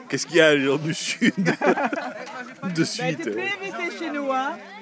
Qu'est-ce qu'il y a, les gens du Sud? De Bah, suite. t'es plus invité chez nous, hein.